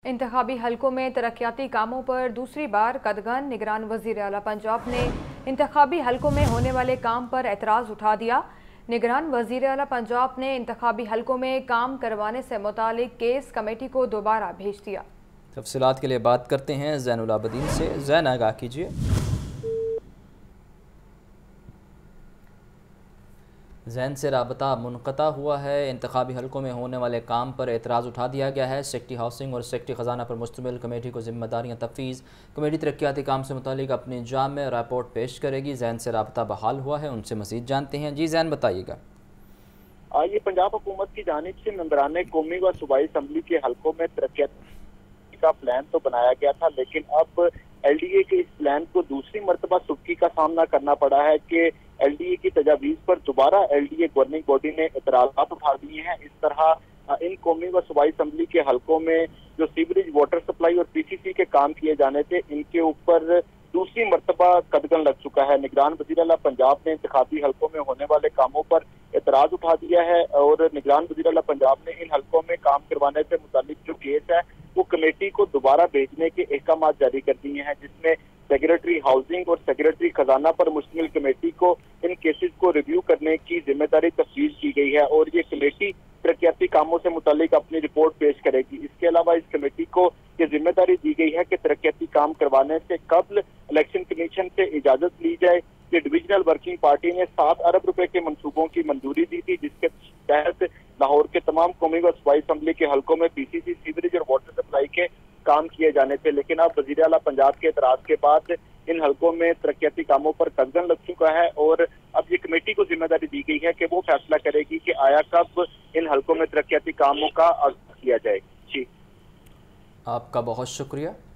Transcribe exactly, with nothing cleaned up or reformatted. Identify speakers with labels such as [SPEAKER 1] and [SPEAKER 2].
[SPEAKER 1] इंतखाबी हलकों में तरक्याती कामों पर दूसरी बार कदगन। निगरान वज़ीर आला पंजाब ने इंतखाबी हलकों में होने वाले काम पर एतराज़ उठा दिया। निगरान वज़ीर आला पंजाब ने इंतखाबी हलकों में काम करवाने से मुतालिक केस कमेटी को दोबारा भेज दिया।
[SPEAKER 2] तफसीलात के लिए बात करते हैं ज़ैनुल आबदीन से। ज़ैन, आगाह कीजिए। ज़ैन से राबता मुनक़ता हुआ है। इंतखाबी हलकों में होने वाले काम पर एतराज़ उठा दिया गया है। सेक्रेटरी हाउसिंग और सेक्रेटरी ख़जाना पर मुश्तमिल कमेटी को जिम्मेदारियाँ तफवीज़। कमेटी तरक्याती काम से मुतालिक अपनी जामे रिपोर्ट पेश करेगी। ज़ैन से राबता बहाल हुआ है, उनसे मज़ीद जानते हैं। जी ज़ैन, बताइएगा।
[SPEAKER 3] ये पंजाब हुकूमत की जानिब से मेंबरान कौमी व सूबाई असम्बली के हलकों में तरक्याती का प्लान तो बनाया गया था, लेकिन अब एल डी ए के इस प्लान को दूसरी मरतबा सुबकी का सामना करना पड़ा है कि एल डी ए की तजावीज़ पर दोबारा L D A governing body ने एतराज़ात उठा दिए हैं। इस तरह इन कौमी व सूबाई असम्बली के हलकों में जो सीवरेज, वाटर सप्लाई और पी सी सी के काम किए जाने थे, इनके ऊपर दूसरी मरतबा कदगन लग चुका है। निगरान वज़ीर आला पंजाब ने इंतखाबी हलकों में होने वाले कामों पर एतराज़ उठा दिया है और निगरान वज़ीर आला पंजाब ने इन हलकों में काम करवाने से मुतालिक जो केस है वो कमेटी को दोबारा भेजने के अहकाम जारी कर दिए हैं, जिसमें सेक्रेटरी हाउसिंग और सेक्रेटरी खजाना पर मुश्तमिल कमेटी को इन केसेस को रिव्यू करने की जिम्मेदारी तफवीज़ की गई है और ये कमेटी तरक्याती कामों से मुतालिक अपनी रिपोर्ट पेश करेगी। इसके अलावा इस कमेटी को ये जिम्मेदारी दी गई है कि तरक्याती काम करवाने से कबल इलेक्शन कमीशन से इजाजत ली जाए। कि डिविजनल वर्किंग पार्टी ने सात अरब रुपए के मंसूबों की मंजूरी दी थी, जिसके तहत लाहौर के तमाम कौमी व सूबाई असम्बली के हलकों में पी सी सी, सीवरेज और वाटर सप्लाई के काम किए जाने थे। लेकिन अब वज़ीर आला पंजाब के एतराज के बाद इन हलकों में तरक्याती कामों पर कदगन लग चुका है और अब ये कमेटी को जिम्मेदारी दी गई है कि वो फैसला करेगी कि आया कब इन हलकों में तरक्याती कामों का आगाज किया जाए। जी,
[SPEAKER 2] आपका बहुत शुक्रिया।